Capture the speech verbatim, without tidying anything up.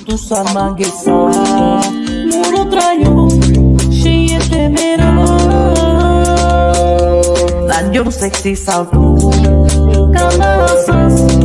tu s-ar m-a înghețat. Nu traiu și e temerar. La eu sexy sau tu, ca la sus.